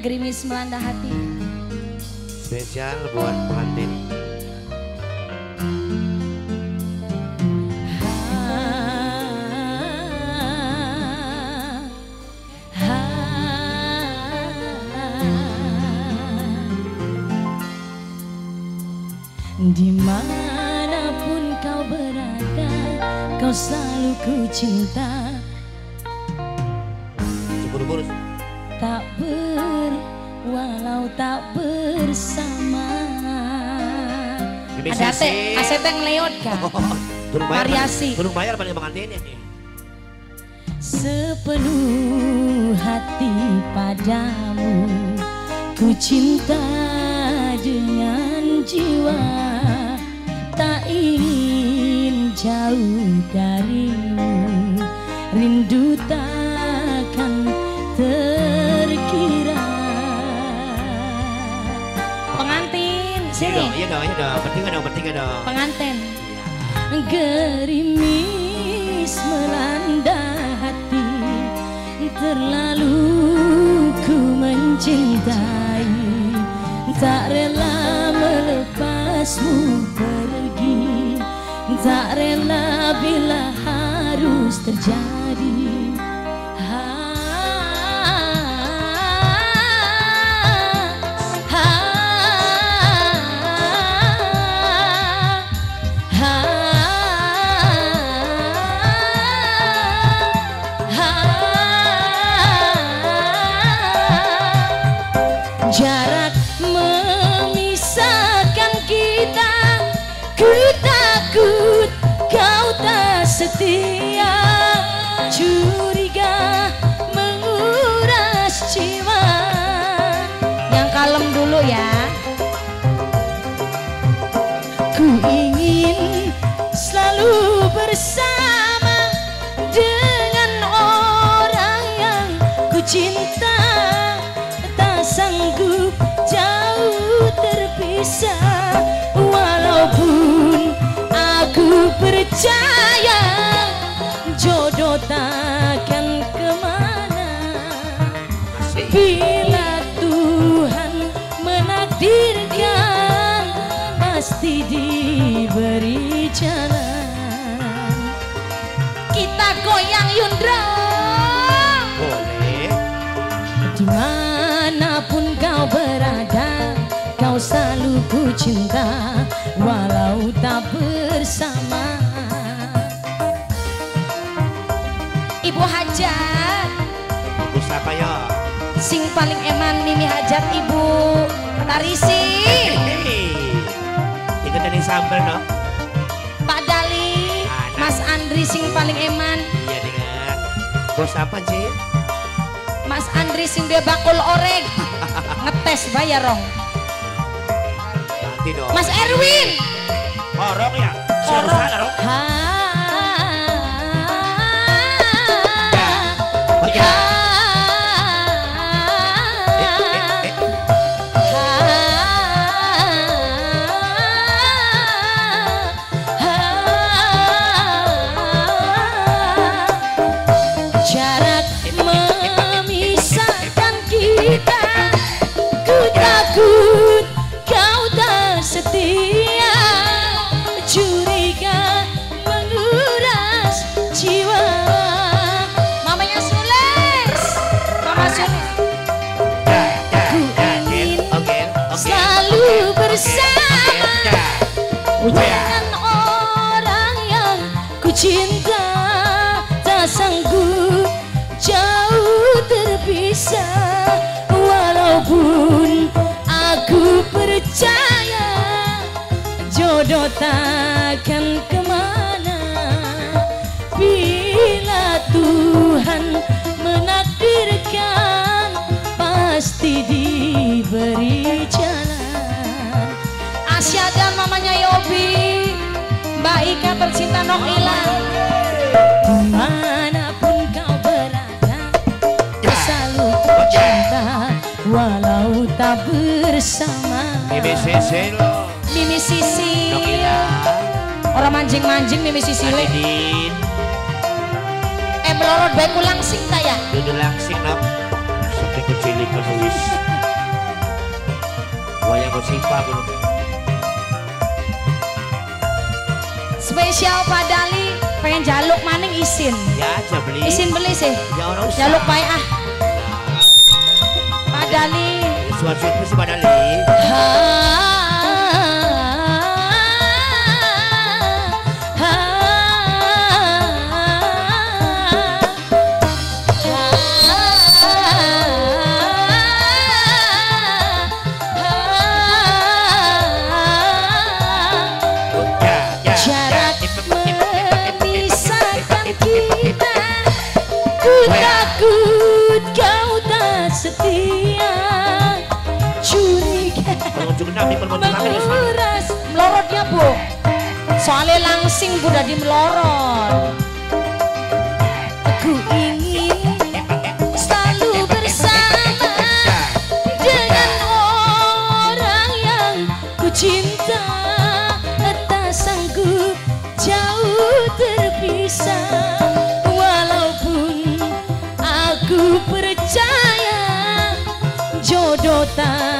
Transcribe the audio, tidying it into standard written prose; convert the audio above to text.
Gerimis melanda hati. Spesial buat pengantin. Dimanapun kau berada, kau selalu ku cinta. Burus. Tak walau tak bersama. Ada teh, aseteng leot kan? Variasi. Turun bayar pada pengantin ini. Sepenuh hati padamu, ku cinta dengan jiwa, tak ingin jauh darimu, rindu takkan terkira. Pengantin, sini. Iya dong, bertiga dong. Pengantin. Gerimis melanda hati, terlalu ku mencintai, tak rela melepasmu pergi, tak rela bila harus terjadi. Jarak memisahkan kita, ku takut kau tak setia, curiga menguras jiwa. Yang kalem dulu ya. Ku ingin selalu bersama dengan orang yang ku cinta, sanggup jauh terpisah, walaupun aku percaya jodoh takkan kemana. Bila Tuhan menakdirkan, pasti diberi jalan. Kita goyang Yundra. Boleh. Dimanapun kau berada, kau selalu ku cinta, walau tak bersama. Ibu Hajat. Ibu siapa ya? Sing paling eman Mimi Hajat, Ibu Tarisi. Ikut dari sambal no? Pak Dali, Mas Andri sing paling eman. Iya dengan. Bos apa sih? Mas Andri sing dia bakul orek. Ngetes bayar rong. Nanti dong. Mas Erwin. Orok ya? Orok. Jarak memisahkan kita, ku takut kau tak setia, curiga menguras jiwa. Mamanya Sules, Mama Sules. Ku ingin selalu bersama dengan orang yang ku cinta, tak sanggup jauh terpisah, walaupun aku percaya jodoh takkan kemana. Bila Tuhan menakdirkan, pasti diberi jalan. Asya dan mamanya Yobi, Mbak Ika tercinta Noila. Dimanapun kau berada, selalu ku cinta, walau tak bersama. Mimi Sisi lo. Mimi Sisi. Nokila. Orang manjing-manjing Mimi Sisi le. Adidin. Melorot baik langsing ta ya. Dudu langsing nak. Sampai kecilik kan wis. Bayang gue simpah dulu. Spesial Pak Dali pengen jaluk maning isin. Ya aja beli. Isin beli sih. Ya orang usah. Jaluk baik ah. Pak Dali. Suatu itu sih Pak Dali. Takut kau tak setia, curiga menguras melorotnya bu, soalnya langsing bu dadi melorot. Aku ingin selalu bersama dengan orang yang ku cinta, tak sanggup jauh terpisah. Aku percaya jodoh tak